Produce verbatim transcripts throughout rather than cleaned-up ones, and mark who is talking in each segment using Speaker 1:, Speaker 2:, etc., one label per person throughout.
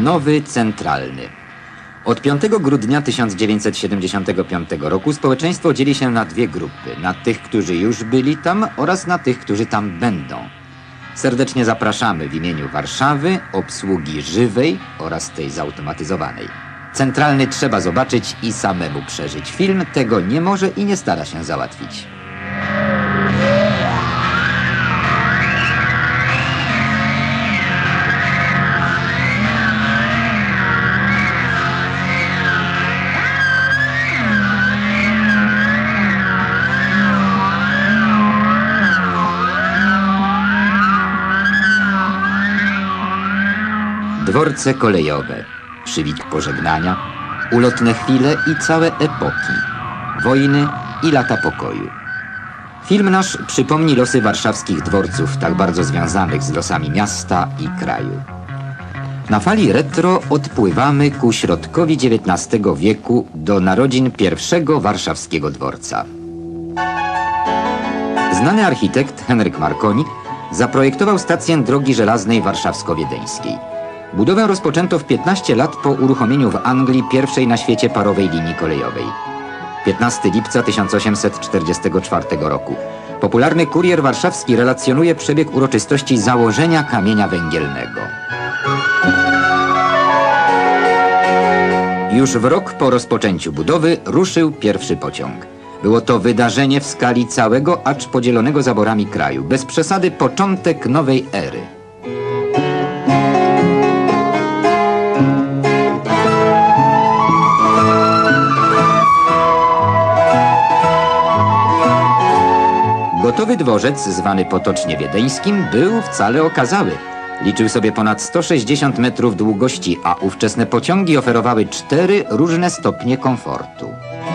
Speaker 1: Nowy Centralny. Od piątego grudnia tysiąc dziewięćset siedemdziesiątego piątego roku społeczeństwo dzieli się na dwie grupy. Na tych, którzy już byli tam oraz na tych, którzy tam będą. Serdecznie zapraszamy w imieniu Warszawy, obsługi żywej oraz tej zautomatyzowanej. Centralny trzeba zobaczyć i samemu przeżyć. Film tego nie może i nie stara się załatwić. Dworce kolejowe, przywit pożegnania, ulotne chwile i całe epoki, wojny i lata pokoju. Film nasz przypomni losy warszawskich dworców, tak bardzo związanych z losami miasta i kraju. Na fali retro odpływamy ku środkowi dziewiętnastego wieku do narodzin pierwszego warszawskiego dworca. Znany architekt Henryk Marconi zaprojektował stację drogi żelaznej warszawsko-wiedeńskiej. Budowę rozpoczęto w piętnaście lat po uruchomieniu w Anglii pierwszej na świecie parowej linii kolejowej. piętnastego lipca tysiąc osiemset czterdziestego czwartego roku. Popularny kurier warszawski relacjonuje przebieg uroczystości założenia kamienia węgielnego. Już w rok po rozpoczęciu budowy ruszył pierwszy pociąg. Było to wydarzenie w skali całego, acz podzielonego zaborami kraju. Bez przesady początek nowej ery. Gotowy dworzec, zwany potocznie wiedeńskim, był wcale okazały. Liczył sobie ponad sto sześćdziesiąt metrów długości, a ówczesne pociągi oferowały cztery różne stopnie komfortu.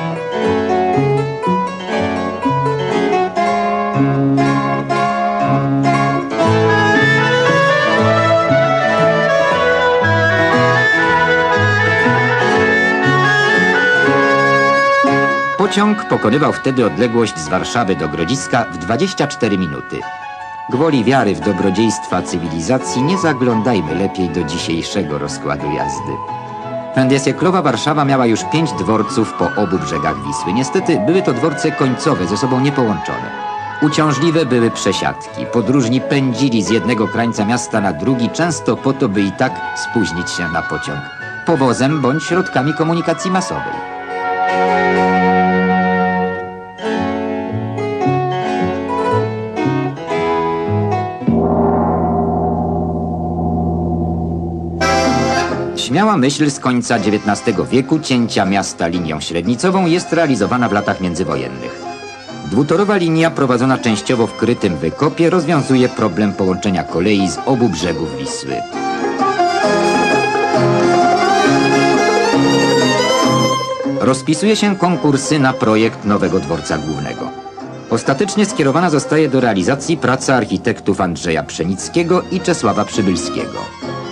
Speaker 1: Pociąg pokonywał wtedy odległość z Warszawy do Grodziska w dwadzieścia cztery minuty. Gwoli wiary w dobrodziejstwa cywilizacji nie zaglądajmy lepiej do dzisiejszego rozkładu jazdy. Pędesieklowa Warszawa miała już pięć dworców po obu brzegach Wisły. Niestety były to dworce końcowe, ze sobą niepołączone. Uciążliwe były przesiadki. Podróżni pędzili z jednego krańca miasta na drugi, często po to, by i tak spóźnić się na pociąg. Powozem bądź środkami komunikacji masowej. Śmiała myśl z końca dziewiętnastego wieku cięcia miasta linią średnicową jest realizowana w latach międzywojennych. Dwutorowa linia prowadzona częściowo w krytym wykopie rozwiązuje problem połączenia kolei z obu brzegów Wisły. Rozpisuje się konkursy na projekt nowego dworca głównego. Ostatecznie skierowana zostaje do realizacji praca architektów Andrzeja Pszenickiego i Czesława Przybylskiego.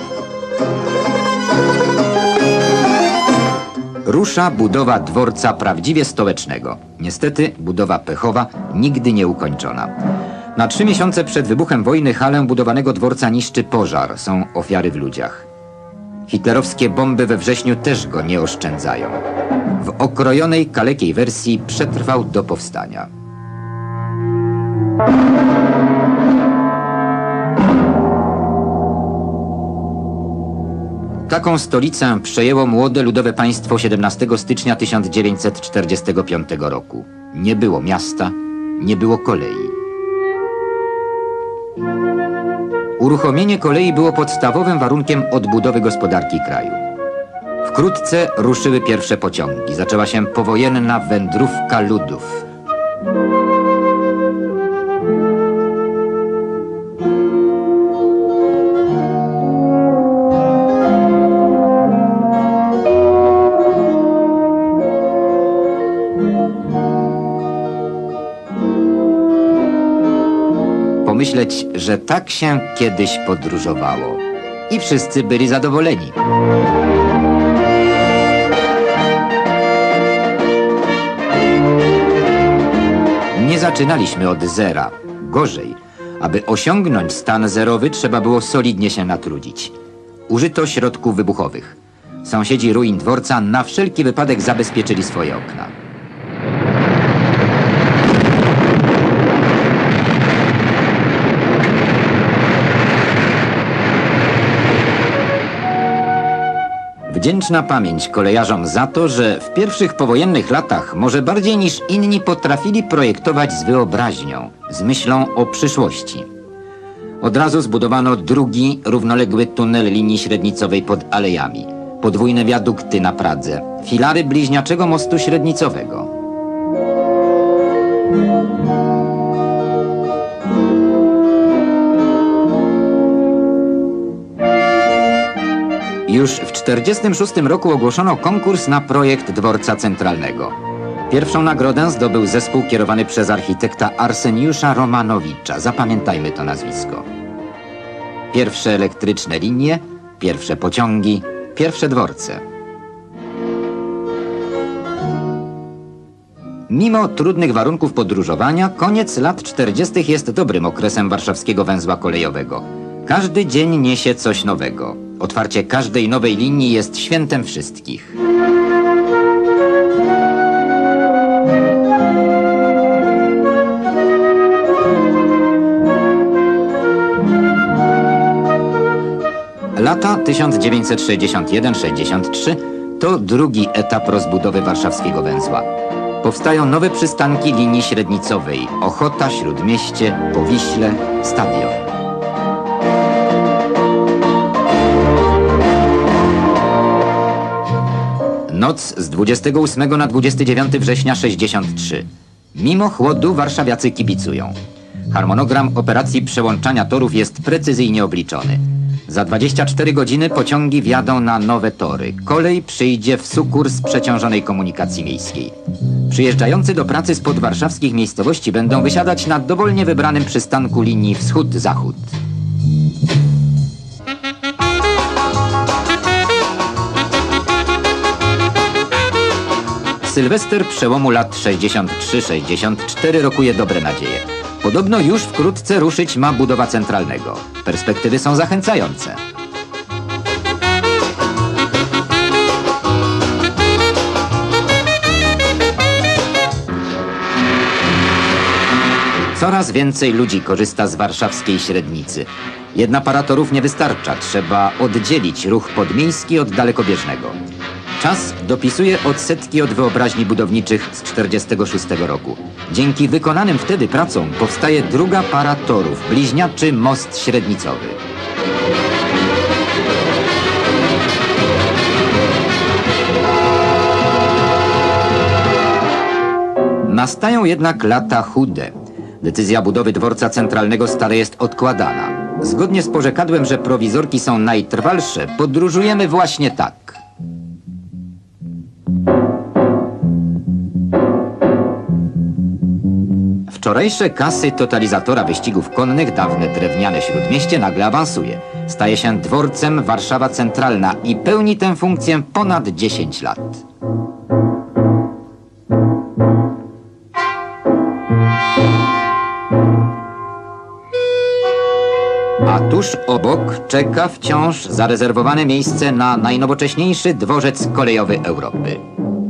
Speaker 1: Rusza budowa dworca prawdziwie stołecznego. Niestety budowa pechowa, nigdy nie ukończona. Na trzy miesiące przed wybuchem wojny halę budowanego dworca niszczy pożar. Są ofiary w ludziach. Hitlerowskie bomby we wrześniu też go nie oszczędzają. W okrojonej, kalekiej wersji przetrwał do powstania. Taką stolicę przejęło młode ludowe państwo siedemnastego stycznia tysiąc dziewięćset czterdziestego piątego roku. Nie było miasta, nie było kolei. Uruchomienie kolei było podstawowym warunkiem odbudowy gospodarki kraju. Wkrótce ruszyły pierwsze pociągi. Zaczęła się powojenna wędrówka ludów. Pomyśleć, że tak się kiedyś podróżowało. I wszyscy byli zadowoleni. Nie zaczynaliśmy od zera. Gorzej. Aby osiągnąć stan zerowy, trzeba było solidnie się natrudzić. Użyto środków wybuchowych. Sąsiedzi ruin dworca na wszelki wypadek zabezpieczyli swoje okna. Wdzięczna pamięć kolejarzom za to, że w pierwszych powojennych latach może bardziej niż inni potrafili projektować z wyobraźnią, z myślą o przyszłości. Od razu zbudowano drugi, równoległy tunel linii średnicowej pod alejami, podwójne wiadukty na Pradze, filary bliźniaczego mostu średnicowego. Już w tysiąc dziewięćset czterdziestym szóstym roku ogłoszono konkurs na projekt dworca centralnego. Pierwszą nagrodę zdobył zespół kierowany przez architekta Arseniusza Romanowicza. Zapamiętajmy to nazwisko. Pierwsze elektryczne linie, pierwsze pociągi, pierwsze dworce. Mimo trudnych warunków podróżowania, koniec lat czterdziestych jest dobrym okresem warszawskiego węzła kolejowego. Każdy dzień niesie coś nowego. Otwarcie każdej nowej linii jest świętem wszystkich. Lata tysiąc dziewięćset sześćdziesiąt jeden sześćdziesiąt trzy to drugi etap rozbudowy warszawskiego węzła. Powstają nowe przystanki linii średnicowej: Ochota, Śródmieście, Powiśle, Stadion. Noc z dwudziestego ósmego na dwudziesty dziewiąty września sześćdziesiąt trzy. Mimo chłodu warszawiacy kibicują. Harmonogram operacji przełączania torów jest precyzyjnie obliczony. Za dwadzieścia cztery godziny pociągi wjadą na nowe tory. Kolej przyjdzie w sukurs przeciążonej komunikacji miejskiej. Przyjeżdżający do pracy spod warszawskich miejscowości będą wysiadać na dowolnie wybranym przystanku linii wschód-zachód. Sylwester przełomu lat sześćdziesiąt trzy sześćdziesiąt cztery rokuje dobre nadzieje. Podobno już wkrótce ruszyć ma budowa centralnego. Perspektywy są zachęcające. Coraz więcej ludzi korzysta z warszawskiej średnicy. Jedna para torów nie wystarcza, trzeba oddzielić ruch podmiejski od dalekobieżnego. Czas dopisuje odsetki od wyobraźni budowniczych z tysiąc dziewięćset czterdziestego szóstego roku. Dzięki wykonanym wtedy pracom powstaje druga para torów, bliźniaczy most średnicowy. Nastają jednak lata chude. Decyzja budowy dworca centralnego stale jest odkładana. Zgodnie z porzekadłem, że prowizorki są najtrwalsze, podróżujemy właśnie tak. Wczorajsze kasy totalizatora wyścigów konnych, dawne drewniane Śródmieście, nagle awansuje. Staje się dworcem Warszawa Centralna i pełni tę funkcję ponad dziesięć lat. A tuż obok czeka wciąż zarezerwowane miejsce na najnowocześniejszy dworzec kolejowy Europy.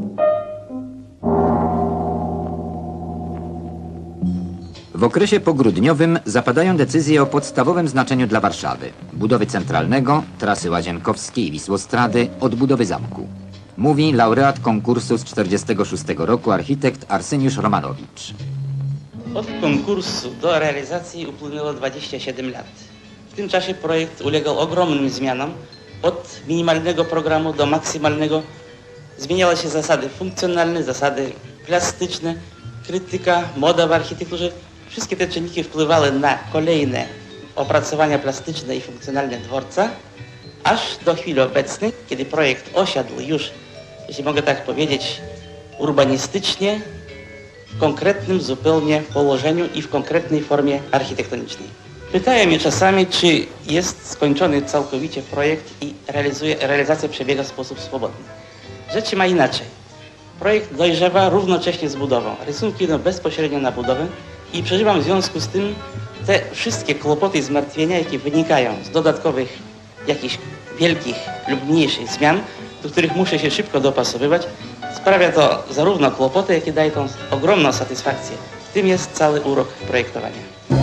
Speaker 1: W okresie pogrudniowym zapadają decyzje o podstawowym znaczeniu dla Warszawy. Budowy centralnego, trasy Łazienkowskiej i Wisłostrady, odbudowy zamku. Mówi laureat konkursu z tysiąc dziewięćset czterdziestego szóstego roku architekt Arseniusz Romanowicz.
Speaker 2: Od konkursu do realizacji upłynęło dwadzieścia siedem lat. W tym czasie projekt ulegał ogromnym zmianom. Od minimalnego programu do maksymalnego zmieniały się zasady funkcjonalne, zasady plastyczne, krytyka, moda w architekturze. Wszystkie te czynniki wpływały na kolejne opracowania plastyczne i funkcjonalne dworca, aż do chwili obecnej, kiedy projekt osiadł już, jeśli mogę tak powiedzieć, urbanistycznie, w konkretnym zupełnie położeniu i w konkretnej formie architektonicznej. Pytają mnie czasami, czy jest skończony całkowicie projekt i realizuje, realizacja przebiega w sposób swobodny. Rzecz ma inaczej. Projekt dojrzewa równocześnie z budową. Rysunki idą bezpośrednio na budowę i przeżywam w związku z tym te wszystkie kłopoty i zmartwienia, jakie wynikają z dodatkowych jakichś wielkich lub mniejszych zmian, do których muszę się szybko dopasowywać, sprawia to zarówno kłopoty, jak i daje tą ogromną satysfakcję. W tym jest cały urok projektowania.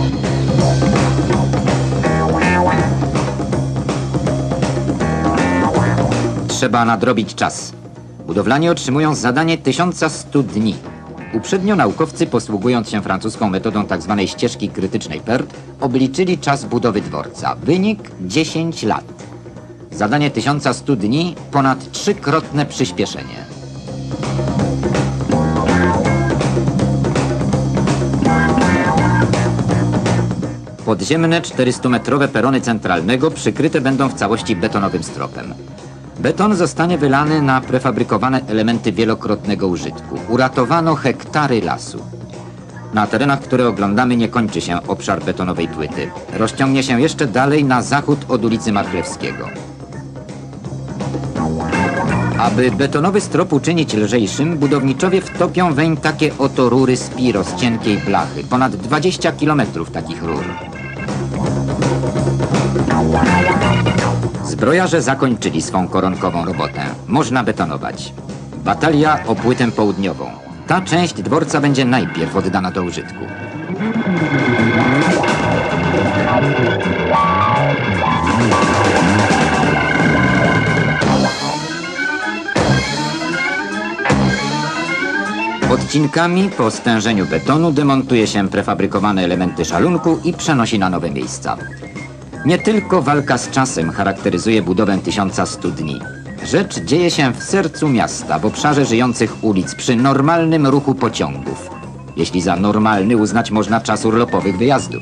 Speaker 1: Trzeba nadrobić czas. Budowlanie otrzymują zadanie tysiąca stu dni. Uprzednio naukowcy, posługując się francuską metodą tzw. ścieżki krytycznej P E R T, obliczyli czas budowy dworca. Wynik dziesięć lat. Zadanie tysiąca stu dni ponad trzykrotne przyspieszenie. Podziemne czterystumetrowe perony centralnego przykryte będą w całości betonowym stropem. Beton zostanie wylany na prefabrykowane elementy wielokrotnego użytku. Uratowano hektary lasu. Na terenach, które oglądamy, nie kończy się obszar betonowej płyty. Rozciągnie się jeszcze dalej na zachód od ulicy Marchlewskiego. Aby betonowy strop uczynić lżejszym, budowniczowie wtopią weń takie oto rury Spiro z cienkiej blachy. Ponad dwadzieścia kilometrów takich rur. Zbrojarze zakończyli swą koronkową robotę. Można betonować. Batalia o płytę południową. Ta część dworca będzie najpierw oddana do użytku. Odcinkami po stężeniu betonu demontuje się prefabrykowane elementy szalunku i przenosi na nowe miejsca. Nie tylko walka z czasem charakteryzuje budowę tysiąca stu dni. Rzecz dzieje się w sercu miasta, w obszarze żyjących ulic, przy normalnym ruchu pociągów. Jeśli za normalny uznać można czas urlopowych wyjazdów.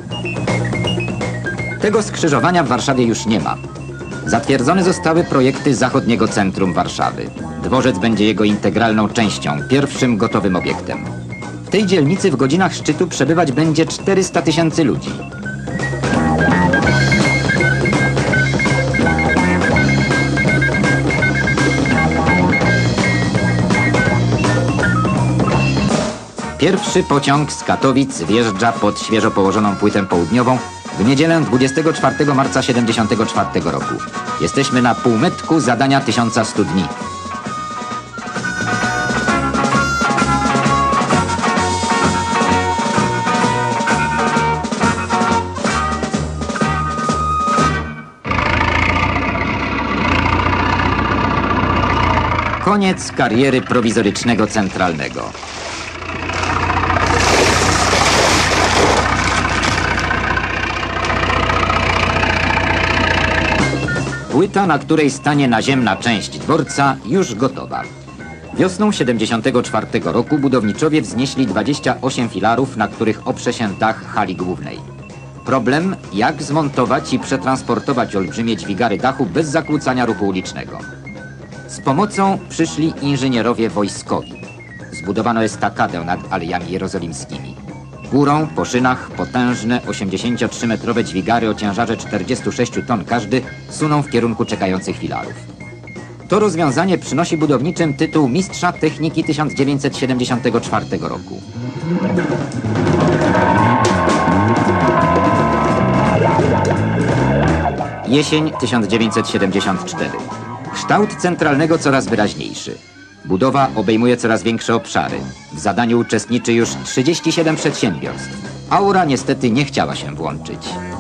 Speaker 1: Tego skrzyżowania w Warszawie już nie ma. Zatwierdzone zostały projekty zachodniego centrum Warszawy. Dworzec będzie jego integralną częścią, pierwszym gotowym obiektem. W tej dzielnicy w godzinach szczytu przebywać będzie czterysta tysięcy ludzi. Pierwszy pociąg z Katowic wjeżdża pod świeżo położoną płytę południową w niedzielę dwudziestego czwartego marca siedemdziesiątego czwartego roku. Jesteśmy na półmetku zadania tysiąca stu dni. Koniec kariery prowizorycznego centralnego. Płyta, na której stanie naziemna część dworca, już gotowa. Wiosną siedemdziesiątego czwartego roku budowniczowie wznieśli dwadzieścia osiem filarów, na których oprze się dach hali głównej. Problem, jak zmontować i przetransportować olbrzymie dźwigary dachu bez zakłócania ruchu ulicznego. Z pomocą przyszli inżynierowie wojskowi. Zbudowano estakadę nad Alejami Jerozolimskimi. Górą, po szynach, potężne osiemdziesięciotrzymetrowe dźwigary o ciężarze czterdziestu sześciu ton każdy suną w kierunku czekających filarów. To rozwiązanie przynosi budowniczym tytuł Mistrza Techniki tysiąc dziewięćset siedemdziesiątego czwartego roku. Jesień tysiąc dziewięćset siedemdziesiąty czwarty. Kształt centralnego coraz wyraźniejszy. Budowa obejmuje coraz większe obszary. W zadaniu uczestniczy już trzydzieści siedem przedsiębiorstw. Aura niestety nie chciała się włączyć.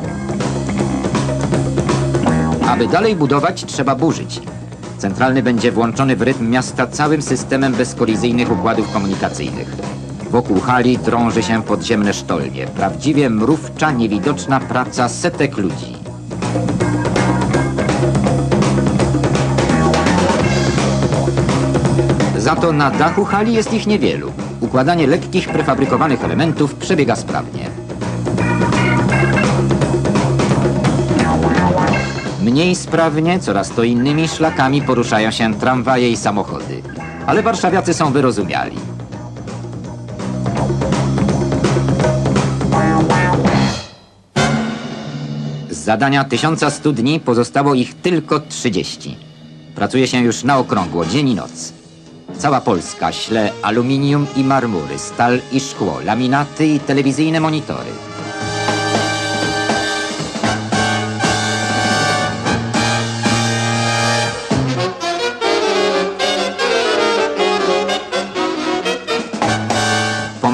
Speaker 1: Aby dalej budować, trzeba burzyć. Centralny będzie włączony w rytm miasta całym systemem bezkolizyjnych układów komunikacyjnych. Wokół hali drąży się podziemne sztolnie. Prawdziwie mrówcza, niewidoczna praca setek ludzi. Za to na dachu hali jest ich niewielu. Układanie lekkich, prefabrykowanych elementów przebiega sprawnie. Mniej sprawnie, coraz to innymi szlakami poruszają się tramwaje i samochody. Ale warszawiacy są wyrozumiali. Z zadania tysiąca stu dni pozostało ich tylko trzydzieści. Pracuje się już na okrągło, dzień i noc. Cała Polska śle aluminium i marmury, stal i szkło, laminaty i telewizyjne monitory.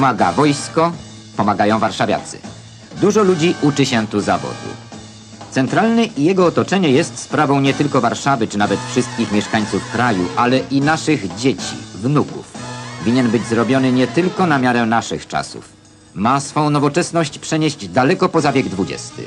Speaker 1: pomaga wojsko, pomagają warszawiacy. Dużo ludzi uczy się tu zawodu. Centralny i jego otoczenie jest sprawą nie tylko Warszawy, czy nawet wszystkich mieszkańców kraju, ale i naszych dzieci, wnuków. Winien być zrobiony nie tylko na miarę naszych czasów. Ma swą nowoczesność przenieść daleko poza wiek dwudziesty.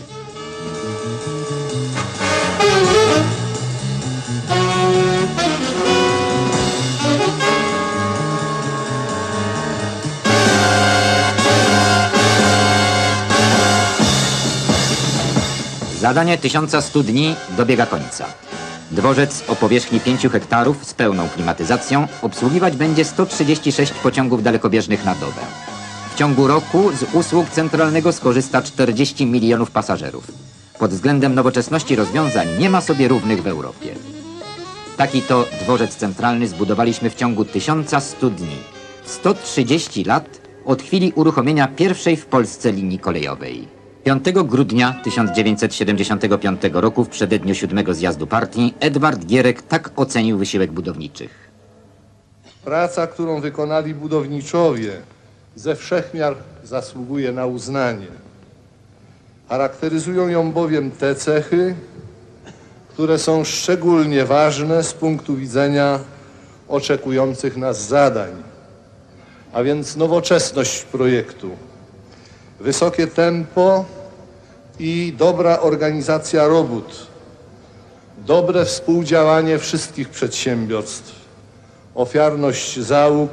Speaker 1: Zadanie tysiąca stu dni dobiega końca. Dworzec o powierzchni pięciu hektarów z pełną klimatyzacją obsługiwać będzie sto trzydzieści sześć pociągów dalekobieżnych na dobę. W ciągu roku z usług centralnego skorzysta czterdzieści milionów pasażerów. Pod względem nowoczesności rozwiązań nie ma sobie równych w Europie. Taki to dworzec centralny zbudowaliśmy w ciągu tysiąca stu dni. sto trzydzieści lat od chwili uruchomienia pierwszej w Polsce linii kolejowej. piątego grudnia tysiąc dziewięćset siedemdziesiątego piątego roku w przededniu siódmego zjazdu partii Edward Gierek tak ocenił wysiłek budowniczych.
Speaker 3: Praca, którą wykonali budowniczowie, ze wszech miar zasługuje na uznanie. Charakteryzują ją bowiem te cechy, które są szczególnie ważne z punktu widzenia oczekujących nas zadań, a więc nowoczesność projektu, wysokie tempo i dobra organizacja robót, dobre współdziałanie wszystkich przedsiębiorstw, ofiarność załóg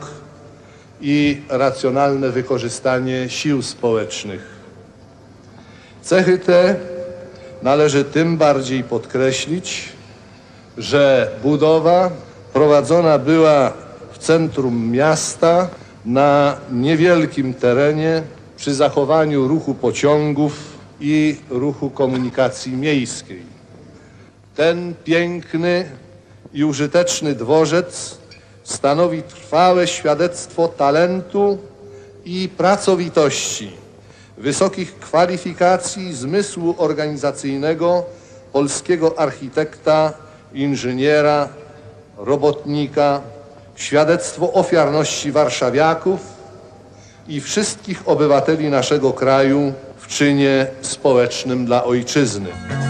Speaker 3: i racjonalne wykorzystanie sił społecznych. Cechy te należy tym bardziej podkreślić, że budowa prowadzona była w centrum miasta na niewielkim terenie przy zachowaniu ruchu pociągów i ruchu komunikacji miejskiej. Ten piękny i użyteczny dworzec stanowi trwałe świadectwo talentu i pracowitości, wysokich kwalifikacji, zmysłu organizacyjnego polskiego architekta, inżyniera, robotnika, świadectwo ofiarności warszawiaków i wszystkich obywateli naszego kraju w czynie społecznym dla ojczyzny.